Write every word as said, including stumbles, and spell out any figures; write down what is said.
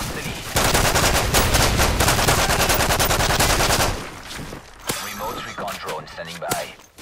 lost the lead. Remote recon drone standing by.